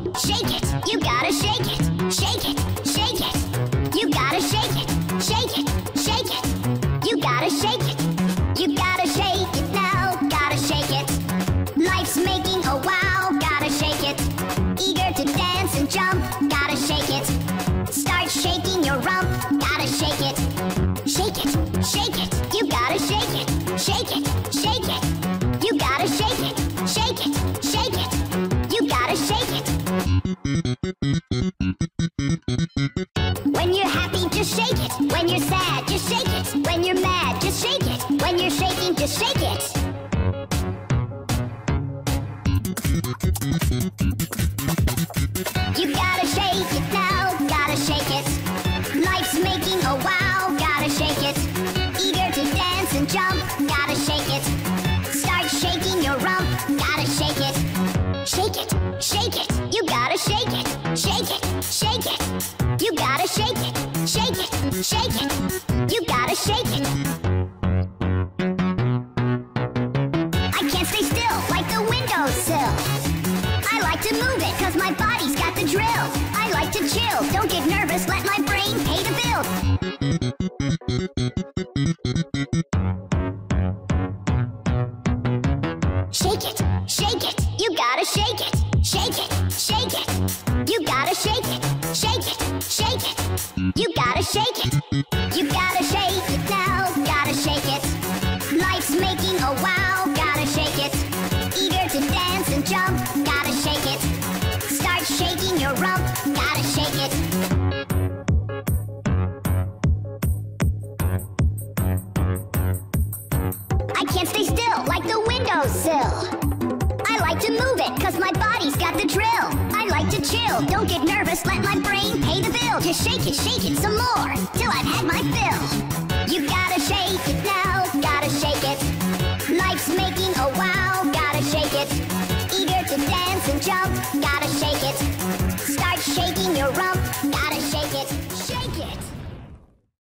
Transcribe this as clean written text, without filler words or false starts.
shake it. You gotta shake it, shake it, shake it. You gotta shake it, shake it, shake it. You gotta shake it. You gotta shake it now, gotta shake it. Life's making a wow, gotta shake it. Eager to dance and jump, gotta shake it. Start shaking your rump, gotta shake it. Shake it, shake it. You gotta shake it, shake it, shake it. You gotta shake it, shake it, shake it. You gotta shake it. When you're happy, just shake it. When you're sad, just shake it. When you're mad, just shake it. When you're shaking, just shake it. You gotta shake it now, gotta shake it. Life's making a wow, gotta shake it. Eager to dance and jump, gotta shake it. Start shaking your rump, gotta shake it. Shake it, shake it, you gotta shake it. Shake it, shake it. You gotta shake it, shake it, shake it. You gotta shake it. I can't stay still like the windowsill. I like to move it cause my body's got the drill. I like to chill, don't get nervous, let my brain pay the bill. Shake it, shake it, you gotta shake it. Shake it, shake it. You gotta shake it, shake it, shake it. You gotta shake it. You gotta shake it now, gotta shake it. Life's making a wow, gotta shake it. Eager to dance and jump, gotta shake it. Start shaking your rump, gotta shake it. I can't stay still like the windowsill. I like to move it cause my body's got the drill. I like to chill, don't get nervous, let my brain pay the bill. Just shake it some more, till I've had my fill. You gotta shake it now, gotta shake it. Life's making a wow, gotta shake it. Eager to dance and jump, gotta shake it. Start shaking your rump,